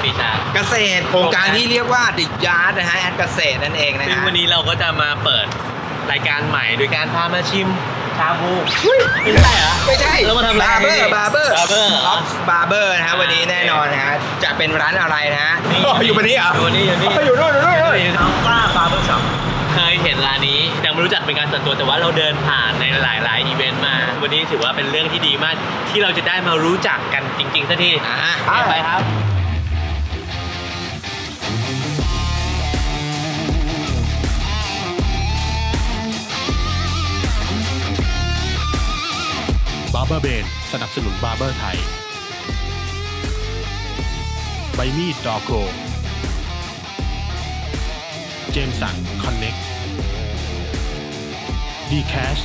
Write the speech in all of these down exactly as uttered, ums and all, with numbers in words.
ปีชาเกษตรโครงการที่เรียกว่าดิยาร์ดนะฮะแอดเกษตรนั่นเองนะฮะซึ่งวันนี้เราก็จะมาเปิดรายการใหม่โดยการพามาชิมชาบูไม่ใช่เหรอไม่ใช่แล้วมาทำอะไรบาร์เบอร์บาร์เบอร์บาร์เบอร์ออฟบาร์เบอร์นะฮะวันนี้แน่นอนนะฮะจะเป็นร้านอะไรนะฮะอยู่วันนี้เหรออยู่วันนี้อยู่นี่อยู่ด้วยอยู่ด้วยอัลฟาบาร์เบอร์ช็อปเคยเห็นร้านนี้ยังไม่รู้จักเป็นการส่วนตัวแต่ว่าเราเดินผ่านในหลายๆอีเวนต์มาวันนี้ถือว่าเป็นเรื่องที่ดีมากที่เราจะได้มารู้จักกันจริงๆสักทีไปครับบาร์เบอร์เบนสนับสนุนบาร์เบอร์ไทยใบมีดดอโกเจมสันคอนเน็กดีแคช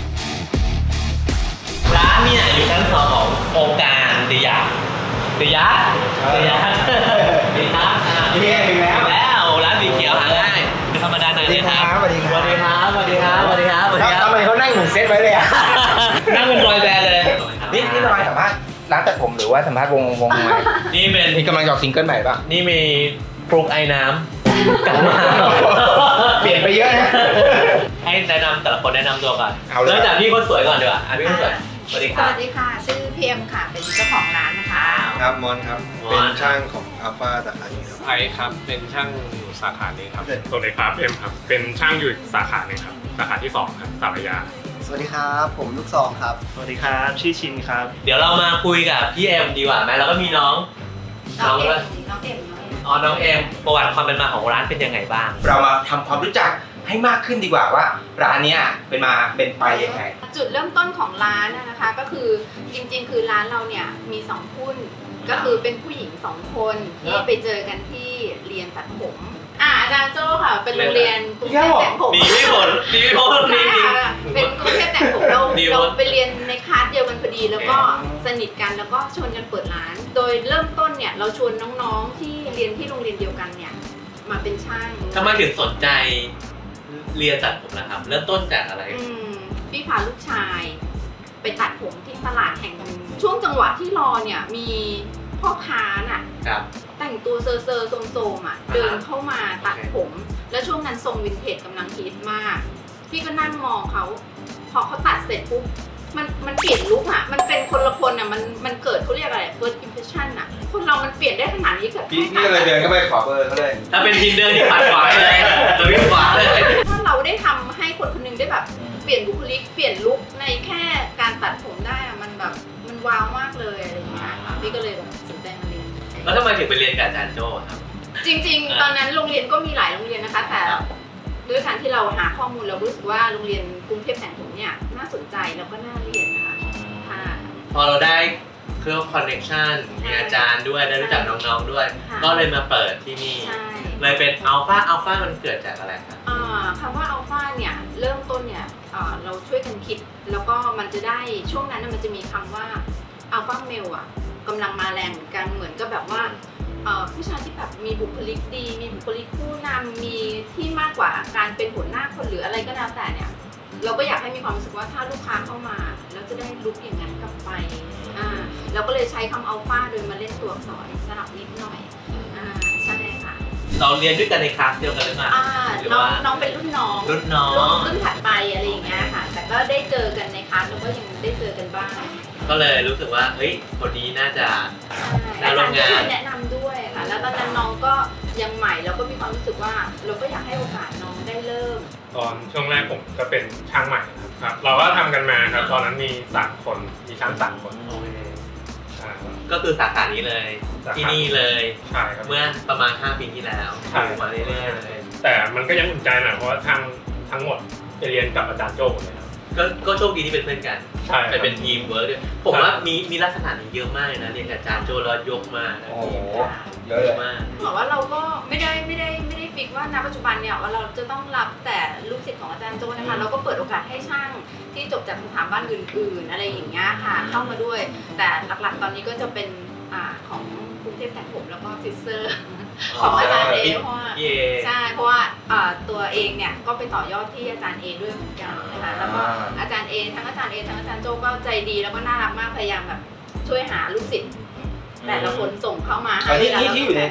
ร้านเนี่ยอยู่ชั้นสองของโครงการดิยาดิยาดิยาดิยานี่ถึงแล้วแล้วร้านสีเขียวหาง่ายธรรมดาหน่อยเลยครับสวัสดีครับสวัสดีครับสวัสดีครับสวัสดีครับสวัสดีครับทำไมเขานั่งเหมือนเซตไว้เลยอ่ะนั่งเป็นบอยแบนด์เลยนี่นี่ทำไมสัมภาษณ์ร้านตัดผมหรือว่าสัมภาษณ์วงวงใหม่นี่เป็นนี่กำลังจะออกซิงเกิลใหม่ป่ะนี่มีปลุกไอ้น้ำกลับมาเปลี่ยนไปเยอะนะให้แนะนำแต่ละคนแนะนำตัวก่อนเริ่มจากพี่คนสวยก่อนดีกว่าพี่คนสวยสวัสดีครับสวัสดีค่ะชื่อพีเอ็มค่ะเป็นเจ้าของร้านนะคะครับมอนครับเป็นช่างของอัลฟาสาขานี้ครับไอครับเป็นช่างอยู่สาขานี้ครับสวัสดีครับเอ็มครับเป็นช่างอยู่สาขานี้ครับสาขาที่สองครับสารยาสวัสดีครับผมลูกซองครับสวัสดีครับชื่อชินครับเดี๋ยวเรามาคุยกับพี่เอ็มดีกว่าไหมแล้วก็มีน้องน้องเอ็มน้องเอ็มอ๋อน้องเอ็มประวัติความเป็นมาของร้านเป็นยังไงบ้างเรามาทำความรู้จักให้มากขึ้นดีกว่าว่าร้านนี้เป็นมาเป็นไปยังไงจุดเริ่มต้นของร้านนะคะก็คือจริงๆคือร้านเราเนี่ยมีสองหุ้นก็คือเป็นผู้หญิงสองคนที่ไปเจอกันที่เรียนตัดผมอ่าอาจารย์โจ้ค่ะเป็นโรงเรียนกรุงเทพแต่งผมดีไม่หมดดีไม่หมดดีเป็นกรุงเทพแต่งผมเราเราไปเรียนในคลาสเดียวกันพอดีแล้วก็สนิทกันแล้วก็ชวนกันเปิดร้านโดยเริ่มต้นเนี่ยเราชวนน้องๆที่เรียนที่โรงเรียนเดียวกันเนี่ยมาเป็นช่างทำไมถึงสนใจเรียนตัดผมนะครับเริ่มต้นจากอะไรพี่พาลูกชายไปตัดผมที่ตลาดแห่งหนึ่งช่วงจังหวะที่รอเนี่ยมีพ่อค้าน่ะแต่งตัวเซอร์เซอร์โซมๆอ่ะเดินเข้ามาตัดผมแล้วช่วงนั้นทรงวินเทจกำลังฮิตมากพี่ก็นั่งมองเขาพอเขาตัดเสร็จปุ๊บมันมันเปลี่ยนลุคอ่ะมันเป็นคนละคนอ่ะมันมันเกิดเขาเรียกอะไร first impression อ่ะคนเรามันเปลี่ยนได้ขนาดนี้กับพี่พี่เลยเดินก็ไปขอเบอร์เขาเลยถ้าเป็นทินเดอร์นี่ปัดขวาเลยเราวิ่งขวาเลยถ้าเราได้ทำให้คนคนนึงได้แบบเปลี่ยนบุคลิกเปลี่ยนลุคในแค่การตัดผมได้อ่ะมันแบบมันว้าวมากเลยอะไรอย่างเงี้ยพี่ก็เลยแบบสนใจมาเรียนแล้วทำไมถึงไปเรียนกับอาจารย์โจ้ครับจริงๆตอนนั้นโรงเรียนก็มีหลายโรงเรียนนะคะแต่ด้วยการที่เราหาข้อมูลเรารู้สึกว่าโรงเรียนกรุงเทพแต่งผมเนี่ยน่าสนใจแล้วก็น่าเรียนนะคะพอเราได้เครื่องคอนเนคชั่นมีอาจารย์ด้วยได้รู้จักน้องๆด้วยก็เลยมาเปิดที่นี่เลยเป็นอัลฟาอัลฟามันเกิดจากอะไรครับคำว่าอัลฟาเนี่ยเริ่มต้นเนี่ยเราช่วยกันคิดแล้วก็มันจะได้ช่วงนั้นมันจะมีคำว่าอัลฟาเมลอ่ะกำลังมาแรงเหมือนกันเหมือนกับแบบว่าผู้ชายที่แบบมีบุคลิกดีมีบุคลิกผู้นำมีที่มากกว่าการเป็นหัวหน้าคนหรืออะไรก็แล้วแต่เนี่ยเราก็อยากให้มีความรู้สึกว่าถ้าลูกค้าเข้ามาแล้วจะได้ลุคอย่างนั้นกลับไปอ่าเราก็เลยใช้คำอัลฟาโดยมาเล่นตัวอักษรสลับนิดหน่อยอ่าใช่ค่ะเราเรียนด้วยกันในคลาสเดียวกันหรือเปล่าอ่าน้องน้องเป็นรุ่นน้องรุ่นน้องรุ่นถัดไปอะไรอย่างเงี้ยค่ะแต่ก็ได้เจอกันในคลาสแล้วก็ยังได้เจอกันบ้างก็เลยรู้สึกว่าเฮ้ยคนนี้น่าจะน่าร่วมงานแนะนำด้วยค่ะแล้วตอนนั้นน้องก็ยังใหม่แล้วก็มีความรู้สึกว่าเราก็อยากให้โอกาสน้องได้เริ่มตอนช่วงแรกผมก็เป็นช่างใหม่ครับเราก็ทำกันมาครับตอนนั้นมีสามคนมีช่างสามคนก็คือสาขานี้เลยที่นี่เลยใช่ครับเมื่อประมาณห้าปีที่แล้วมาเรื่อยๆเลยแต่มันก็ยังอุ่นใจหน่อยเพราะว่าทั้งทั้งหมดไปเรียนกับอาจารย์โจ้หมดเลยครับก็ก็โชคดีที่เป็นเพื่อนกันไปเป็นทีมเวิร์กด้วยผมว่ามีมีลักษณะนี้เยอะมากเลยนะเรียนกับอาจารย์โจ้แล้วยกมาโอ้โหเยอะมากบอกว่าเราก็ไม่ได้ไม่ได้ไม่ได้ฟิกว่าณปัจจุบันเนี่ยว่าเราจะต้องรับแต่ลูกศิษย์ของอาจารย์โจ้นะคะเราก็เปิดโอกาสให้ช่างที่จบจากสถาบันอื่นๆอะไรอย่างเงี้ยค่ะเข้ามาด้วยแต่หลักๆตอนนี้ก็จะเป็นอ่าของกรุงเทพแต่งผมแล้วก็ซิสเซอร์ของอาจารย์เอเพราะว่าใช่เพราะว่าตัวเองเนี่ยก็ไปต่อยอดที่อาจารย์เอด้วยเหมือนกันนะคะแล้วก็อาจารย์เอทั้งอาจารย์เอทั้งอาจารย์โจ้ก็ใจดีแล้วก็น่ารักมากพยายามแบบช่วยหาลูกศิษย์แต่ละคนส่งเข้ามาให้ที่ที่อยู่ใน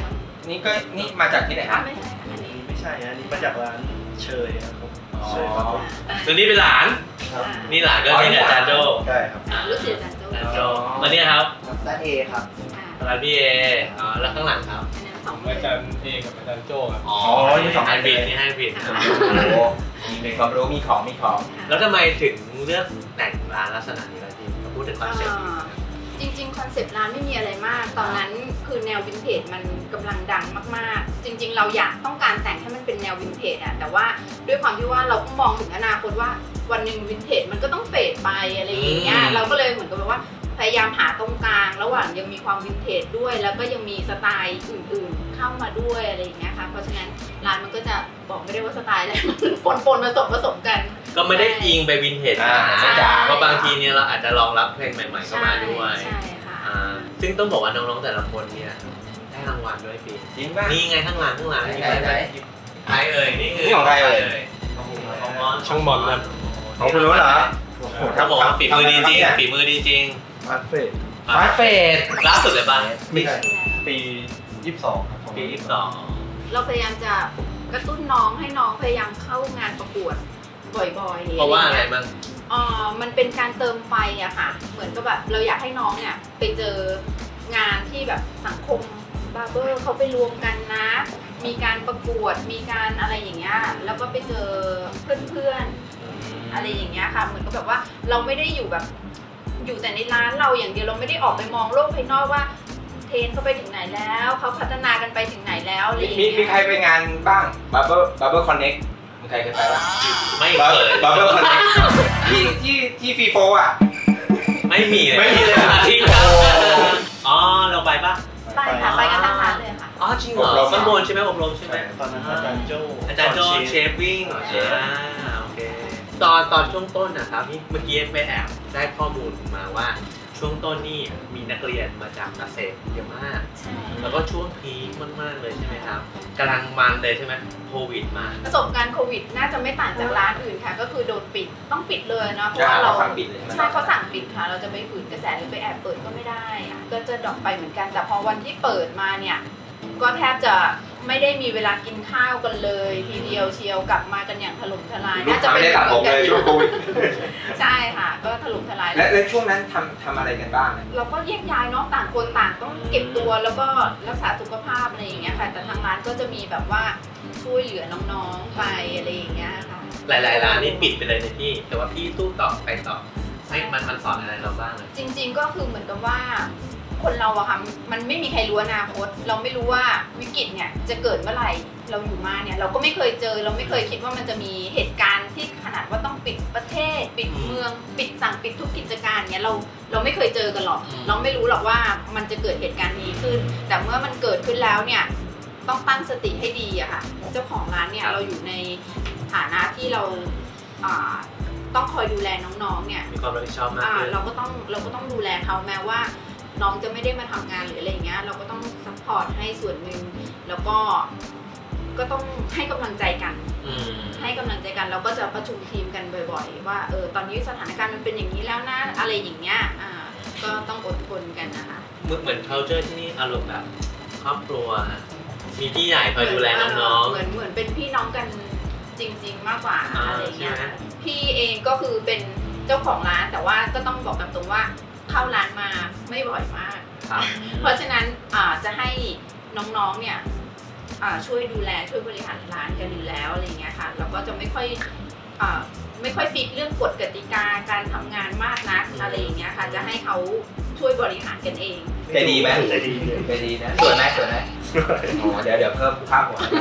นี่ก็นี่มาจากที่ไหนครับไม่ใช่อันนี้ไม่ใช่อันนี้มาจากร้านเชยครับผมอ๋อเชยครับผมตัวนี้เป็นหลานครับนี่หลานก็นี่อาจารย์โจใช่ครับอ่ารู้สึกอาจารย์โจ้อาจารย์โจแล้วเนี่ยครับด้านเอครับอ่าร้านพี่เออ๋อแล้วข้างหลังครับอันนั้นสองอาจารย์เอกับอาจารย์โจ้ครับอ๋อนี่สองอัให้นผิดเลยนี่ให้ผิดโอ้โหมีความรู้มีของมีของแล้วทำไมถึงเลือกแต่งร้านลักษณะนี้ล่ะพี่มาพูดถึงคอนเซ็ปต์อ่าจริงๆคอนเซปต์ร้านไม่มีอะไรมาก ตอนนั้นคือแนววินเทจมันกำลังดังมากๆ จริง ๆ เราอยากต้องการแต่งให้มันเป็นแนววินเทจอะแต่ว่าด้วยความที่ว่าเราก็มองถึงอนาคตว่าวันหนึ่งวินเทจมันก็ต้องเฟดไปอะไรอย่างเงี้ยเราก็เลยเหมือนกับว่าพยายามหาตรงกลาง ระหว่างยังมีความวินเทจด้วย แล้วก็ยังมีสไตล์อื่นๆเข้ามาด้วยอะไรอย่างเงี้ยค่ะเพราะฉะนั้นร้านมันก็จะบอกไม่ได้ว่าสไตล์อะไรมันปนๆผสมผสมกันก็ไม่ได้อิงไปวินเทจอ่านะใช่เพราะบางทีเนี่ยเราอาจจะรองรับเพลงใหม่ๆเข้ามาด้วยใช่ค่ะอ่าซึ่งต้องบอกว่าน้องๆแต่ละคนเนี่ยได้รางวัลด้วยพี่จริงป่ะนี่ไงข้างหลังข้างหลังไหนนี่ไหนไหนใครเอ่ยนี่คือนี่ของใครเอ่ยของมอนช่างบอลครับของคุณรู้เหรอเขาบอกว่าฝีมือดีจริงฝีมือดีจริงมาร์เฟดฟาสเฟดล่าสุดเลยป่ะไม่ใช่ปียี่สิบสองครับผมปียี่สิบสองเราพยายามจะกระตุ้นน้องให้น้องพยายามเข้างานประกวดบ่อยๆเพราะว่าอะไรเงี้ยบ้างอ่ามันเป็นการเติมไฟอะค่ะ เหมือนกับแบบเราอยากให้น้องเนี่ยไปเจองานที่แบบสังคมบาร์เบอร์เขาไปรวมกันนะ มีการประกวด มีการอะไรอย่างเงี้ย แล้วก็ไปเจอเพื่อนๆ อะไรอย่างเงี้ยค่ะ เหมือนกับแบบว่าเราไม่ได้อยู่แบบอยู่แต่ในร้านเราอย่างเดียว เราไม่ได้ออกไปมองโลกภายนอกว่าเทรนเขาไปถึงไหนแล้วเขาพัฒนากันไปถึงไหนแล้วอะไรอย่างมีเงี้ยมีใครไปงานบ้างบับเบิ้ลบับเบิ้ลคอนเน็กมีใครเคยไปบ้างไม่บับเคยบับเบิ้ลคอนเน็กที่ที่ที่ฟรีโฟอ่ะไม่มีเลยไม่มีเลยอาทิตย์ครับอ๋อเราไปป่ะไปค่ะไปกันทั้งร้านเลยค่ะอ๋อจริงเหรอข้างบนใช่ไหมอบรมใช่ไหมตอนนั้นอาจารย์โจ้อาจารย์โจเชฟวิ่งอ่าโอเคตอนตอนช่วงต้นนะครับที่เมื่อกี้ไปแอบได้ข้อมูลมาว่าช่วงต้นนี่มีนักเรียนมาจากเกษตรเยอะมากใช่แล้วก็ช่วงพีคมากๆเลยใช่ไหมครับกำลังมันเลยใช่ไหมโควิดมาประสบการณ์โควิดน่าจะไม่ต่างจากร้านอื่นค่ะ ก็คือโดนปิดต้องปิดเลยเนาะเพราะใช่ว่าเราเราสั่งปิดเลยใช่ไหมใช่เขาสั่งปิดค่ะ เราจะไปฝืนกระแสหรือไปแอบเปิดก็ไม่ได้อะก็จะดรอปไปเหมือนกัน แต่พอวันที่เปิดมาเนี่ยก็แทบจะไม่ได้มีเวลากินข้าวกันเลยทีเดียวเชียวกลับมากันอย่างถล่มทลายลูกน่าจะค้าเป็ไม่นได้ตัดผมเลยช่วงโควิดใช่ค่ะ ก็ถล่มทลายและและช่วงนั้นทำทำอะไรกันบ้างเราก็แยกย้ายเนาะต่างคนต่างต้องเก็บตัวแล้วก็รักษาสุขภาพอะไรอย่างเงี้ยค่ะแต่ทางร้านก็จะมีแบบว่าช่วยเหลือน้องๆไปอะไรอย่างเงี้ยค่ะหลายๆร้านนี่ปิดไปเลยนะพี่ แต่ว่าพี่สู้ต่อไปต่อไม่มันมันสอนอะไรเราบ้างเลยจริงๆก็คือเหมือนกับว่าคนเราอะค่ะมันไม่มีใครรู้อนาคต เราไม่รู้ว่าวิกฤตเนี่ยจะเกิดเมื่อไหร่เราอยู่มาเนี่ยเราก็ไม่เคยเจอเราไม่เคยคิดว่ามันจะมีเหตุการณ์ที่ขนาดว่าต้องปิดประเทศ ปิดเมือง ปิดสั่งปิดทุกกิจการเนี่ยเราเราไม่เคยเจอกันหรอก เราไม่รู้หรอกว่ามันจะเกิดเหตุการณ์นี้ขึ้น แต่เมื่อมันเกิดขึ้นแล้วเนี่ยต้องตั้งสติให้ดีอะค่ะเจ้าของร้านเนี่ยเราอยู่ในฐานะที่เราอ่าต้องคอยดูแลน้องๆเนี่ยมีความรับผิดชอบมากอ่าขึ้นเราก็ต้องเราก็ต้องดูแลเขาแม้ว่าน้องจะไม่ได้มาทำงานหรืออะไรอย่างเงี้ยเราก็ต้องซัพพอร์ตให้ส่วนหนึ่งแล้วก็ก็ต้องให้กำลังใจกันอืมให้กำลังใจกันเราก็จะประชุมทีมกันบ่อยๆว่าเออตอนนี้สถานการณ์มันเป็นอย่างนี้แล้วนะอะไรอย่างเงี้ยอ่าก็ต้องอดทนกันนะคะเหมือนเหมือน culture ที่นี่อารมณ์แบบครอบครัว มีพี่ใหญ่คอยดูแลน้องเหมือนเหมือนเป็นพี่น้องกันจริง ๆ มากกว่าอ่าอะไรเงี้ยใช่ไหมพี่เองก็คือเป็นเจ้าของร้านแต่ว่าก็ต้องบอกกับตรงว่าเข้าร้านมาไม่บ่อยมากๆครับเพราะฉะนั้นอ่าจะให้น้องๆเนี่ยอ่าช่วยดูแลช่วยบริหารร้านกันอยู่แล้วอะไรเงี้ยค่ะเราก็จะไม่ค่อยอ่าไม่ค่อยฟิกเรื่องกฎกติกาการทำงานมากนักอะไรอย่างเงี้ยค่ะจะให้เขาช่วยบริหารกันเองใจดีไหมใจดีใจดีนะสวยไหมสวยไหมอ๋อเดี๋ยวเดี๋ยวเพิ่มค่าหัวนะ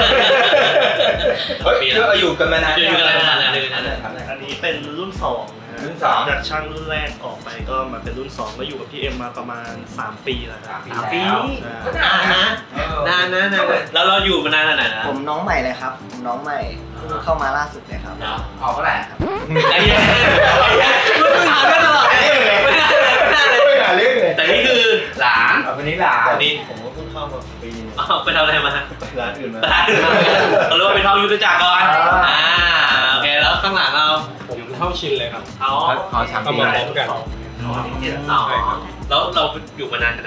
เฮ้ยคือเอาอยู่กันมานานอยู่กันมานานแล้วเลยนะทำไงอันนี้เป็นรุ่นสองนะฮะรุ่นสองจากช่างรุ่นแรกออกไปก็มาเป็นรุ่นสองก็อยู่กับพี่เอ็มมาประมาณสามปีแล้วครับสามปีแล้วก็นานนะนานนะนานนะแล้วเราอยู่มานานขนาดไหนนะผมน้องใหม่เลยครับ ผมน้องใหม่เพิ่งเข้ามาล่าสุดเลยครับเนาะออกเท่าไหร่ครับไอ้เหี้ยไอ้เหี้ยมึงถามกันตลอดเลยไม่ได้เลยไม่ได้เลยไม่หาเรื่องเลยแต่นี่คือหลานเอาคนนี้หลานอันนี้ผมก็เพิ่งเข้ามาปีนึงอ๋อไปทำอะไรมาร้านอื่นมาเขาเรียกว่าไปท่องยุทธจักรก่อนอ่าโอเคแล้วข้างหลังเราผมเท่าชินเลยครับเขาขอถามเอาปีมาไหนพร้อมกันเจ็ดสองแล้วเราอยู่มานานขนาดไหนก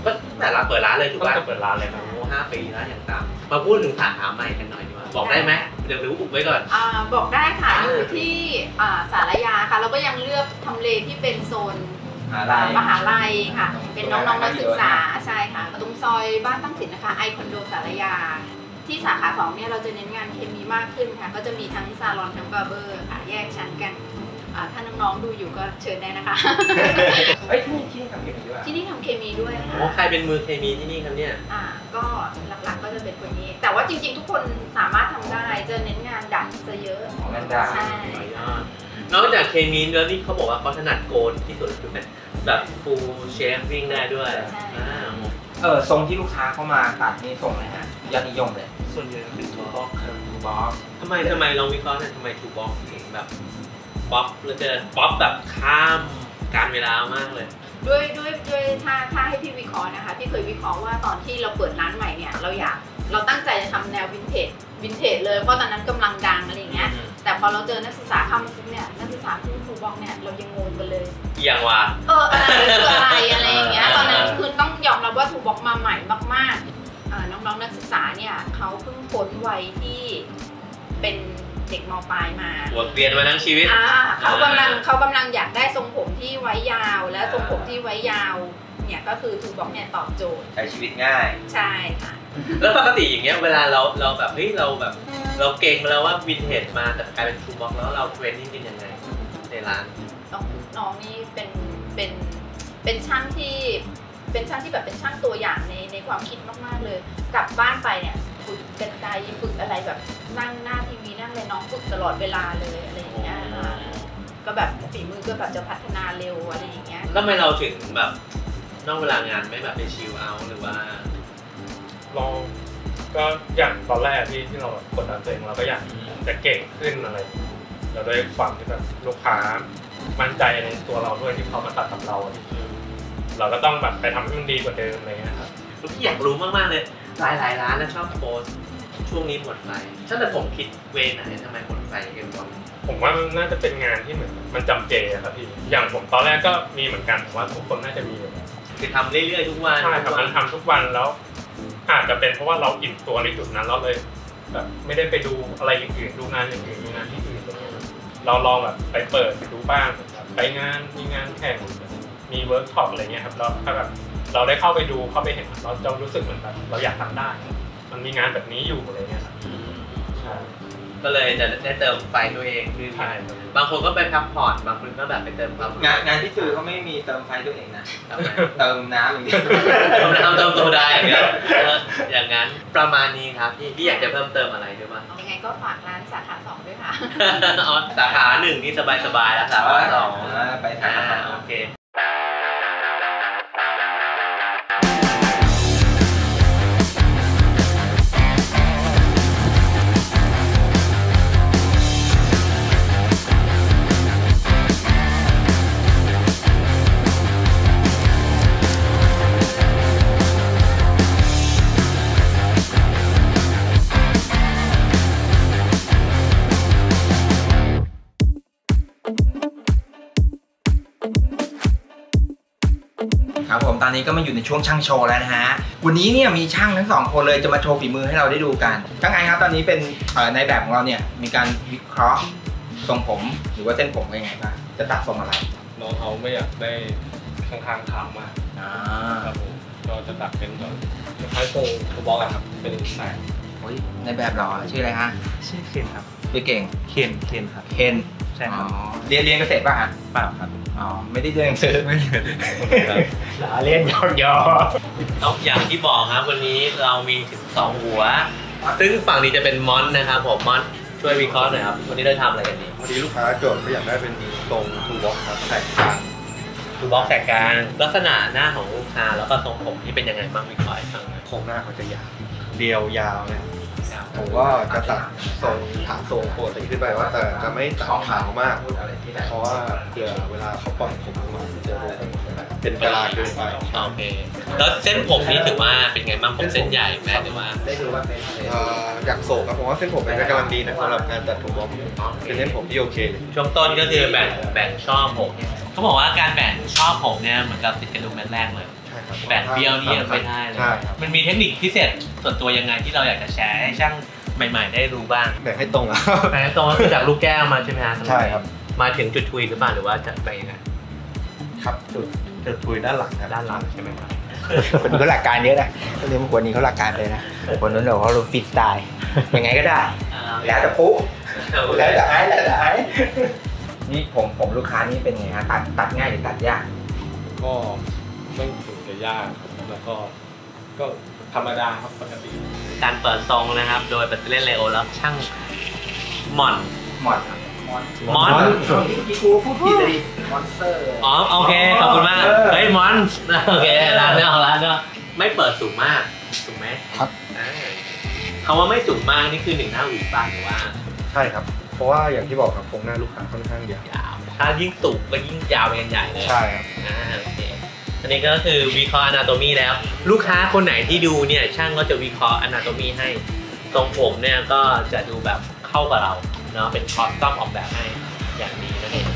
ก็แต่ละเปิดร้านเลยถูกตั้งป่ะแต่เปิดร้านเลยครับโอ้ห้าปีแล้วอย่างต่ำมาพูดถึงสาขาใหม่กันหน่อยดีกว่าบอกได้ไหมเดี๋ยวรู้อุบไว้ก่อนอ่าบอกได้ค่ะอยู่ที่อ่าสารยาค่ะเราก็ยังเลือกทำเลที่เป็นโซนมหาลัยมหาลัยค่ะ เป็นน้องๆนักศึกษาใช่ค่ะตรงซอยบ้านตั้งสินนะคะไอคอนโดสารยาที่สาขาสองเนี่ยเราจะเน้นงานเคมีมากขึ้นค่ะก็จะมีทั้งซาลอนทั้งบาร์เบอร์ค่ะแยกชั้นกันอ่าถ้าน้องๆดูอยู่ก็เชิญได้นะคะเฮ้ยที่นี่ที่นี่ทำเก็บอยู่ด้วยที่นี่ทำเคมีด้วยค่ะโอ้ใครเป็นมือเคมีที่นี่ครับเนี่ยอ่าก็หลักๆก็จะเป็นคนนี้ แต่ว่าจริงๆทุกคนสามารถทำได้จะเน้นงานดัดซะเยอะของงานดัดใช่นอกจากเคมีแล้วนี่เขาบอกว่าเขาถนัดโกนที่สุดคือแบบฟูลเชฟวิ่งได้ด้วยอ่าเออทรงที่ลูกค้าเข้ามาตัดนี่ทรงอะไรฮะยอดนิยมเลยส่วนใหญ่เป็นทูบ็อกครับทูบ็อกทำไมทำไมลองวิเคราะห์หน่อยทำไมทูบ็อกถึงแบบป๊อปแล้วเจอป๊อปแบบข้ามการเวลามากเลยด้วยด้วยด้วยถ้าถ้าให้พี่วิเคราะห์นะคะพี่เคยวิเคราะห์ว่าตอนที่เราเปิดร้านใหม่เนี่ยเราอยากเราตั้งใจจะทำแนววินเทจวินเทจเลยเพราะตอนนั้นกำลังดังอะไรอย่างเงี้ยแต่พอเราเจอนักศึกษาเข้ามาปุ๊บเนี่ยนักศึกษาที่ทูบ็อกเนี่ยเรายังงงกันเลยอย่างว่าเอออะไรคืออะไรอะไรอย่างเงี้ยตอนนั้นคือต้องยอมรับว่าทูบ็อกมาใหม่มากๆอ่าน้องๆนักศึกษาเนี่ยเขาเพิ่งพ้นวัยที่เป็นเด็กม.ปลายมาบทเรียนมาทั้งชีวิตอ่าเขากำลังเขากำลังอยากได้ทรงผมที่ไว้ยาวและทรงผมที่ไว้ยาวเนี่ยก็คือทูบ็อกเนี่ยตอบโจทย์ใช้ชีวิตง่ายใช่ค่ะแล้วปกติอย่างเงี้ยเวลาเราเราแบบเฮ้ยเราแบบเราเก่งมาแล้วว่าวินเทจมาแต่กลายเป็นทูบ็อกแล้วเราเทรนนิ่งกันยังไงในร้านน้องน้องนี่เป็นเป็นเป็นช่างที่เป็นช่างที่แบบเป็นช่างตัวอย่างในในความคิดมากๆเลยกลับบ้านไปเนี่ยฝึกกันไกฝึกอะไรแบบนั่งหน้าทีวีนั่งเลยน้องฝึกตลอดเวลาเลยอะไรอย่างเงี้ยค่ะก็แบบฝีมือก็แบบจะพัฒนาเร็วอะไรอย่างเงี้ยแล้วทำไมเราถึงแบบนอกเวลางานไม่แบบไปชิลเอาท์หรือว่าเราก็อย่างตอนแรกที่ที่เราแบบกดดันตัวเองเราก็อยากจะเก่งขึ้นอะไรเราด้วยความที่แบบลูกค้ามั่นใจในตัวเราด้วยที่เขามาตัดกับเราเราก็ต้องแบบไปทำให้มันดีกว่าเดิมอะไรเงี้ยครับพี่อยากรู้มากๆเลยหลายหลายๆร้านนะชอบโพสต์ช่วงนี้หมดไฟถ้าแต่ผมคิดเวไหนทำไมหมดไฟกันก่อนผมว่ามันน่าจะเป็นงานที่เหมือนมันจำเจครับพี่อย่างผมตอนแรกก็มีเหมือนกันผมว่าทุกคนน่าจะมีอยู่คือทำเรื่อยๆทุกวันใช่ครับมันทำทุกวันแล้วอาจจะเป็นเพราะว่าเราอิ่มตัวในจุดนั้นเราเลยแบบไม่ได้ไปดูอะไรอย่างอื่นดูงานอย่างอื่นดูงานที่อื่นอะไรเงี้ยเราลองแบบไปเปิดดูบ้างไปงานมีงานแข่งมีเวิร์กช็อปอะไรเงี้ยครับแล้วถ้าแบบเราได้เข้าไปดูเข้าไปเห็นเราจะรู้สึกเหมือนแบบเราอยากทำได้มันมีงานแบบนี้อยู่อะไรเงี้ยครับใช่ก็เลยจะได้เติมไฟตัวเองคือใช่บางคนก็ไปพักผ่อนบางคนก็แบบไปเติมความงานงานที่สื่อเขาไม่มีเติมไฟตัวเองนะทำไมเติมน้ำอย่างเดียวเติมน้ำเติมตัวได้อย่างเงี้ยเอออย่างนั้นประมาณนี้ครับพี่พี่อยากจะเพิ่มเติมอะไรด้วยมั้ยยังไงก็ฝากร้านสาขาสองด้วยค่ะอ๋อสาขาหนึ่งนี่สบายๆแล้วสาขาสองไปสาขาสองโอเคครับผมตอนนี้ก็มาอยู่ในช่วงช่างโชว์แล้วนะฮะวันนี้เนี่ยมีช่างทั้งสองคนเลยจะมาโชว์ฝีมือให้เราได้ดูกันช่างไงครับตอนนี้เป็นในแบบของเราเนี่ยมีการวิเคราะห์ทรงผมหรือว่าเส้นผมยังไงบ้างจะตัดทรงอะไรน้องเขาไม่อยากได้ข้างๆขาวมากอ่าครับผมเราจะตัดเป็นแบบคล้ายๆทรงทูบ็อกอะครับเป็นแสงโอ้ยในแบบเหรอชื่ออะไรฮะชื่อเคนครับชื่อเก่งเคนเคนครับเคนใช่ครับอ๋อเรียนเรียนเกษตรป่ะฮะเปล่าครับอ๋อไม่ได้เรียนหนังสือไม่เรียนหลาเล่นยอกยอต้องอย่างที่บอกครับวันนี้เรามีถึงสองหัวซึ่งฝั่งนี้จะเป็นมอนนะครับผมมอนช่วยวิเคราะห์หน่อยครับวันนี้เราทำอะไรกันดีวันนี้ลูกค้าโจทย์เขาอยากได้เป็นทรงทูบ็อกครับแตกกลางทูบ็อกแตกกลางลักษณะหน้าของลูกค้าแล้วก็ทรงผมที่เป็นยังไงบ้างวิเคราะห์ให้ฟังหน่อยโครงหน้าเขาจะยาวเรียวยาวเนี่ยผมก็จะตัดทรงถามทรงปกติขึ้นไปว่าแต่จะไม่ตัดขาวมากเพราะว่าเผื่อเวลาเขาปล่อยผมออกมาจะดูเป็นกระลาเกินไปโอเคแล้วเส้นผมนี่ถือว่าเป็นไงบ้างผมเส้นใหญ่ไหมหรือว่าเอ่ออยากโศกครับผมว่าเส้นผมเป็นกำลังดีนะสำหรับการตัดทูบ็อกเป็นเส้นผมที่โอเคเลยช่วงต้นก็คือแบ่งแบ่งช่อผมเขาบอกว่าการแบ่งช่อผมเนี่ยเหมือนกับติดกระดุมเม็ดแรกเลยใช่ครับแบบเบี้ยวนี่ยังไม่ได้เลยใช่ครับมันมีเทคนิคพิเศษส่วนตัวยังไงที่เราอยากจะแชร์ให้ช่างใหม่ๆได้รู้บ้างแบ่งให้ตรงอ่ะแต่ตรงก็คือจากลูกแก้วมาใช่ไหมฮะใช่ครับมาถึงจุดทุยหรือเปล่าหรือว่าจะไปยังไงครับจุดจุดทุยด้านหลังครับด้านหลังใช่ไหมครับคนนี้เขาหลักการเยอะนะคนนี้คนนี้เขาหลักการเลยนะคนนั้นเดี๋ยวเขาลงฟิตสไตล์ยังไงก็ได้ แล้วแต่ปุ๊บแล้วแต่ไอ้แล้วแต่ไอ้นี่ผมผมลูกค้านี่เป็นไงฮะตัดตัดง่ายหรือตัดยากก็ไม่ถึงจะยากแล้วก็ก็ธรรมดาครับปกติการเปิดทรงนะครับ โดยแบตเตอรี่เลโอแล้วช่างหม่อนหมอนครับมอนพี่กูพูดผิดเลยมอนสเตอร์อ๋อโอเคขอบคุณมากเฮ้ยมอนโอเคร้านนี้เอาร้านก็ไม่เปิดสูงมากถูกไหมครับอ่าคำว่าไม่สูงมากนี่คือหนึ่งหน้าหวีบ้างหรือว่าใช่ครับ เพราะว่าอย่างที่บอกครับโครงหน้าลูกค้าค่อนข้างยาวยาวถ้ายิ่งสูงก็ยิ่งยาวไปกันใหญ่เลยใช่ครับอ่าโอเคอันนี้ก็คือวิเคราะห์ anatomy แล้ว ลูกค้าคนไหนที่ดูเนี่ยช่างก็จะวิเคราะห์ anatomy ให้ทรงผมเนี่ยก็จะดูแบบเข้ากับเราเนาะเป็นคอสตอมออกแบบให้อย่างดีนั่นเอง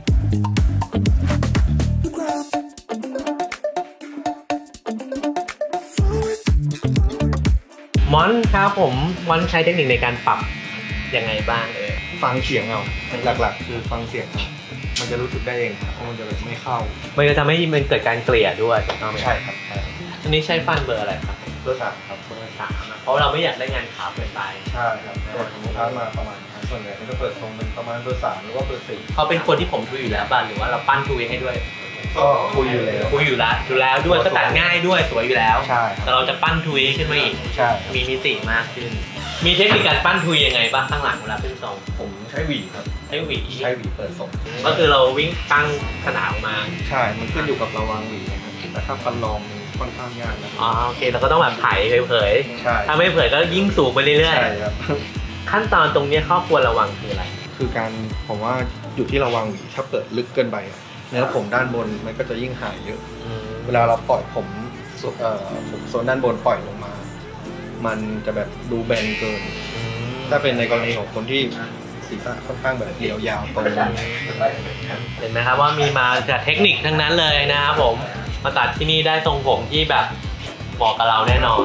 มอนครับผมมอนใช้เทคนิคในการปรับยังไงบ้างเออฟังเสียงเอาหลักๆ คือฟังเสียงเอามันจะรู้สึกได้เองครับว่ามันจะแบบไม่เข้ามันจะทำให้มันเกิดการเกลี่ยด้วยถูกต้องไหมใช่ครับใช่อันนี้ใช้ฟันเบอร์อะไรครับเบอร์สามครับเบอร์สามนะเพราะเราไม่อยากได้งานขาวเกินไปใช่ครับส่วนลูกค้ามาประมาณนี้ส่วนใหญ่ก็จะเปิดทรงเป็นประมาณเบอร์สามหรือว่าเบอร์สี่เขาเป็นคนที่ผมทุยอยู่แล้วบ้างหรือว่าเราปั้นทุยให้ด้วยก็คุยอยู่แล้วทุยอยู่แล้วอยู่แล้วด้วยก็ตัดง่ายด้วยสวยอยู่แล้วใช่คแต่รับเราจะปั้นทุยขึ้นมาอีกใช่มีมิติมากขึ้น มีเทคนิคการปั้นทุยยังไงบ้างข้างหลังเวลาขึ้นทรงผมใช้หวีครับใช้หวีใช้หวีเปิดทรงก็คือเราวิ่งตั้งขนาดออกมาใช่มันขึ้นอยู่กับเราวางหวีนะครับแต่ถ้าฟันรองมันค่อนข้างยากนะอ๋อโอเคเราก็ต้องแบบไถเผยใช่ๆถ้าไม่เผยก็ยิ่งสูงไปเรื่อยใช่ครับๆขั้นตอนตรงเนี้ยข้อควรระวังคืออะไรคือการผมว่าอยู่ที่เราวางหวีถ้าเปิดลึกเกินไปอะเนื้อผมด้านบนมันก็จะยิ่งหายเยอะ เวลาเราปล่อยผมส่วนเอ่อผมโซนด้านบนปล่อยลงมา มันจะแบบดูแบนเกิน ถ้าเป็นในกรณีของคนที่ศีรษะค่อนข้างแบบเรียวยาวตรงเห็นไหมครับว่ามีมาจากเทคนิคทั้งนั้นเลยนะครับผมมาตัดที่นี่ได้ทรงผมที่แบบเหมาะกับเราแน่นอน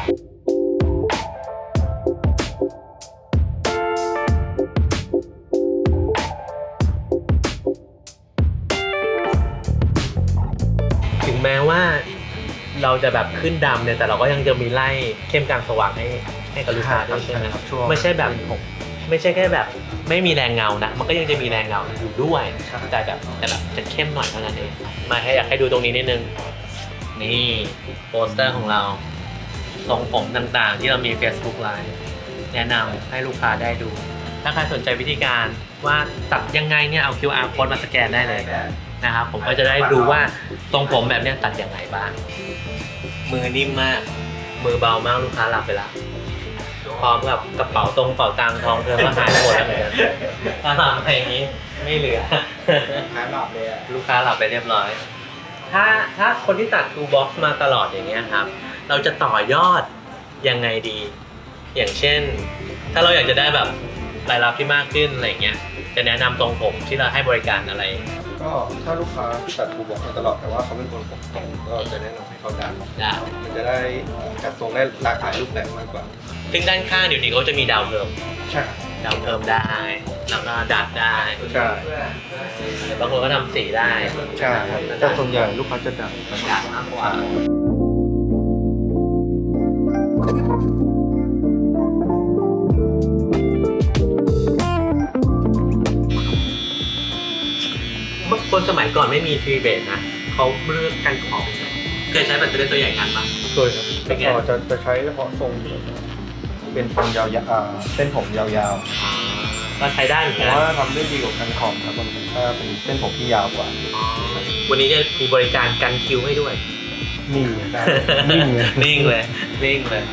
ถึงแม้ว่าเราจะแบบขึ้นดำเนี่ยแต่เราก็ยังจะมีไล่เข้มกลางสว่างให้ให้กับลูกค้าด้วยใช่ไหมไม่ใช่แบบไม่ใช่แค่แบบไม่มีแรงเงานะมันก็ยังจะมีแรงเงาอยู่ด้วยแต่แบบแต่แบบจะเข้มหน่อยเท่านั้นเองมาให้อยากให้ดูตรงนี้นิดนึงนี่โปสเตอร์ของเราทรงผมต่างๆที่เรามี Facebook Live แนะนำให้ลูกค้าได้ดูถ้าใครสนใจวิธีการว่าตัดยังไงเนี่ยเอา คิว อาร์ Code มาสแกนได้เลยนะครับผมก็จะได้ดูว่าทรงผมแบบเนี้ยตัดยังไงบ้างมือนิ่มมากมือเบามากลูกค้าหลับไปละพร้อมกับกระเป๋าตรงเป๋าตังค์ทองเธอก็หายหมดแล้วเหมือนกันถ้าทำอะไรอย่างนี้ไม่เหลือหายหลับเลยอะลูกค้าหลับไปเรียบร้อย ถ้าถ้าคนที่ตัด ทูบ็อกซ์ มาตลอดอย่างเงี้ยครับเราจะต่อยอดยังไงดี อย่างเช่น ถ้าเราอยากจะได้แบบรายรับที่มากขึ้นอะไรเงี้ยจะแนะนำทรงผมที่เราให้บริการอะไรก็ถ้าลูกค้าที่ตัดทูบอกมาตลอดแต่ว่าเขาเป็นคนผมตรงก็จะแนะนำให้เขาดัดได้มันจะได้จัดทรงได้หลากหลายรูปแบบมากกว่าซึ่งด้านข้างเดี๋ยวนี้เขาจะมีดาวเพิ่มใช่ดาวเพิ่มได้แล้วก็ดัดได้ใช่บางคนก็ทำสีได้ใช่ครับแต่ส่วนใหญ่ลูกค้าจะดัดดัดมากกว่าคนสมัยก่อนไม่มีทรีเบทนะเขาเลือกกันของเคยใช้แบตเตอรี่ตัวใหญ่กันปะเคยครับแต่พอจะจะใช้เฉพาะทรงเป็นทรงยาวๆอ่าเส้นผมยาวๆก็ใช้ได้เหมือนแต่กันว่าทำได้ดีกว่ากันคอมครับมันถ้าเป็นเส้นผมที่ยาวกว่าวันนี้จะมีบริการกันคิวให้ด้วยนิ่งได้นิ่งเลยนิ่งเลยนิ่งเลย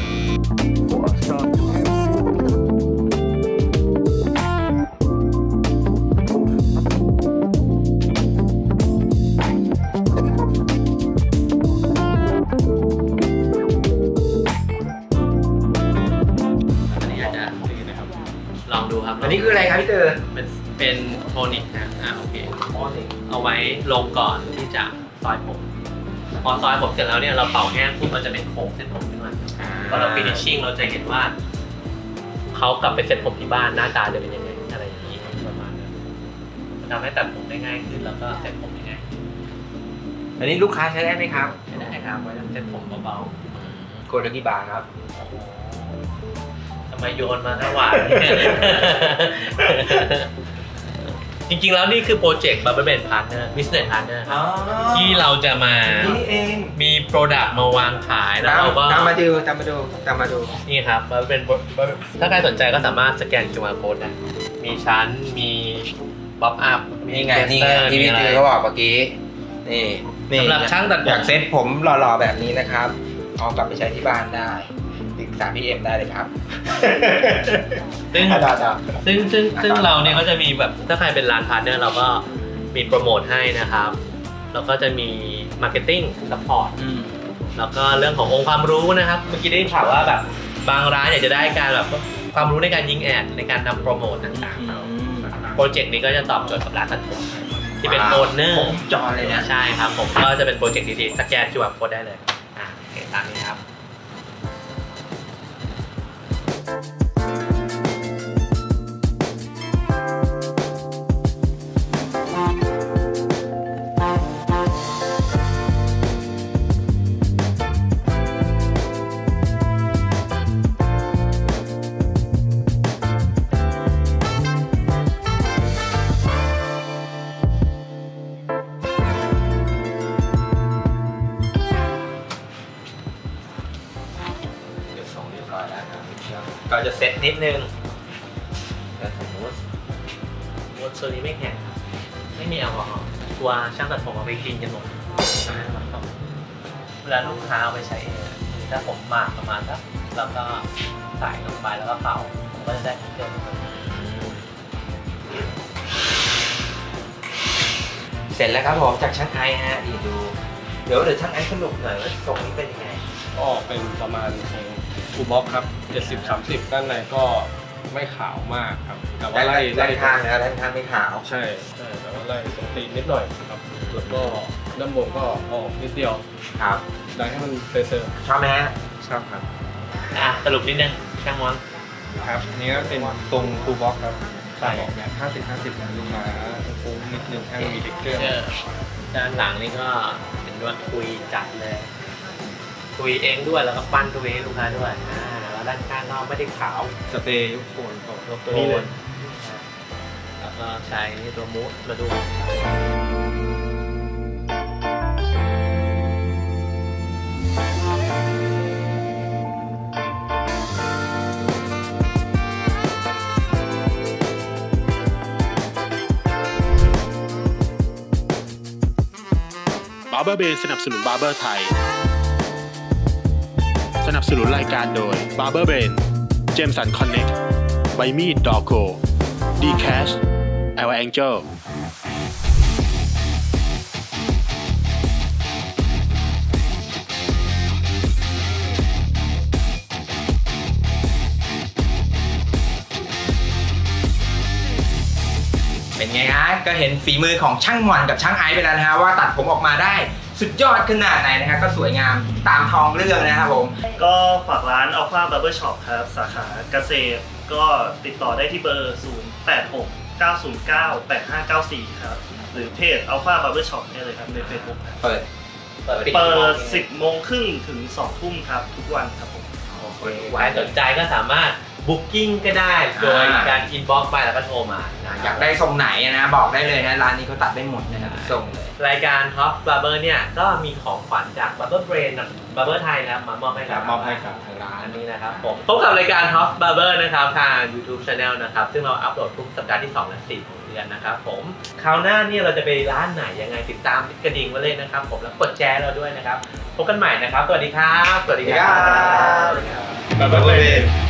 ลองดูครับอันนี้คืออะไรครับพี่เตอร์เป็นเป็นโทนิกนะอ่าโอเคเอาไว้ลงก่อนที่จะซอยผมพอซอยผมเสร็จแล้วเนี่ยเราเป่าแห้งปุ๊บมันจะเป็นโครงเส้นผมขึ้นมาพอเราฟินิชชิ่งเราจะเห็นว่าเขากลับไปเซ็ตผมที่บ้านหน้าตาจะเป็นยังไงอะไรอย่างนี้ประมาณนั้นทำให้ตัดผมได้ง่ายขึ้นแล้วก็เซ็ตผมได้ง่ายอันนี้ลูกค้าใช้ได้ไหมครับใช้ได้ครับไว้เซ็ตผมเบาๆโกลกี่บาทครับทำไมโยนมาหน้าหวาน จริงๆแล้วนี่คือโปรเจกต์ Barber Brain Partner Business Partner ที่เราจะมานี่เองมีโปรดักต์มาวางขายแล้วเราก็ตามมาดูตามมาดูตามมาดูนี่ครับมันเป็นถ้าใครสนใจก็สามารถสแกน คิว อาร์ Code ได้มีชั้นมีป๊อปอัพนี่ไงนี่ไงที่พี่ตือเขาบอกเมื่อกี้นี่นี่สำหรับช่างตัดผมอยากเซ็ตผมหล่อๆแบบนี้นะครับเอากลับไปใช้ที่บ้านได้ปรึกษาพี่เอ็มได้เลยครับซึ่งได้ได้ซึ่งซึ่งซึ่งเราเนี่ยก็จะมีแบบถ้าใครเป็นร้านพาร์ทเนอร์เราก็มีโปรโมทให้นะครับแล้วก็จะมีมาร์เก็ตติ้งซัพพอร์ตแล้วก็เรื่องขององค์ความรู้นะครับเมื่อกี้ได้ข่าวว่าแบบบางร้านเนี่ยจะได้การแบบความรู้ในการยิงแอดในการนำโปรโมทต่างๆโปรเจกต์นี้ก็จะตอบโจทย์กับร้านตัดผมที่เป็นโอนเนอร์ผมจอเลยนะใช่ครับผมก็จะเป็นโปรเจกต์ดีๆสแกน คิว อาร์ Code ได้เลยอ่ะโอเคตามนี้ครับก็จะเซ็ตนิดนึงแต่สมมติวอเชอร์นี้ไม่แข็งครับไม่มีแอลกอฮอล์ตัวช่างตัดผมเอาไปกินกันหมดเวลาลูกค้าเอาไปใช้เองถ้าผมหมาประมาณสักแล้วก็ใส่ลงไปแล้วก็เป่าผมก็จะได้เครื่องมันเสร็จแล้วครับผมจากช่างไอฮะดีดูเดี๋ยวเดี๋ยวช่างไอสรุปหน่อยว่าทรงนี้เป็นยังไงก็เป็นประมาณของฟูบ็อกครับเจ็ดสิบ สามสิบด้านในก็ไม่ขาวมากครับแต่ว่าไล่ด้านข้างนะครับด้านข้างไม่ขาวใช่ใช่แต่ว่าไล่ตรงตีนนิดหน่อยครับแล้วก็ด้านบนก็ออกนิดเดียวครับได้ให้มันเซอร์ชอบไหมฮะชอบครับอ่ะสรุปนิดนึงช่างมอนครับนี่ก็เป็นตรงฟูบ็อกครับใช่ออกแบบห้าสิบ ห้าสิบนะลูกค้าโค้งนิดนึงให้มีเด็กเกอร์ด้านหลังนี่ก็เห็นว่าคุยจัดเลยคุยเองด้วยแล้วก็ปั้นตัวเองให้ลูกค้าด้วยอ่าแล้วด้านข้างก็ไม่ได้ขาวสเปรย์ยุคโคนของตัวโกนี่เลยนแล้วก็ใช้ตัวมูสมาดูบาร์เบอร์เบนสนับสนุนบาร์เบอร์ไทยสนับสนุนรายการโดย Barber Brain Jameson Connect ใบมีดดอโก D-Cash L Angel เป็นไงฮะก็เห็นฝีมือของช่างหม่อนกับช่างไอซ์ไปแล้วนะฮะว่าตัดผมออกมาได้สุดยอดขนาดไหนนะครับก็สวยงามตามทองเรื่องนะครับผมก็ฝากร้าน Alpha Barber Shop ครับสาขาเกษตรก็ติดต่อได้ที่เบอร์ ศูนย์ แปด หก เก้า ศูนย์ เก้า แปด ห้า เก้า สี่ ครับหรือเพจ Alpha Barber Shop เนี่ยเลยครับใน Facebook ครับเปิดเปิดเปิด สิบโมงครึ่งถึง สองทุ่มครับทุกวันครับผมใครสนใจก็สามารถบุ๊กกิ้งก็ได้โดยการอินบ็อกซ์ไปแล้วก็โทรมาอยากได้ทรงไหนนะบอกได้เลยนะร้านนี้เขาตัดได้หมดนะครับทรงเลยรายการ Top Barber เนี่ยก็มีของขวัญจาก Barber Brain นะ Barber ไทยนะครับมามอบให้กับมอบให้กับทางร้านอันนี้นะครับผมพบกับรายการ Top Barber นะครับทาง YouTube Channel นะครับซึ่งเราอัปโหลดทุกสัปดาห์ที่สองและสี่ของเดือนนะครับผมคราวหน้าเนี่ยเราจะไปร้านไหนยังไงติดตามกระดิ่งไว้เลยนะครับผมแล้วกดแชร์เราด้วยนะครับพบกันใหม่นะครับสวัสดีครับสวัสดีครับสวัสดีครับ Barber Brain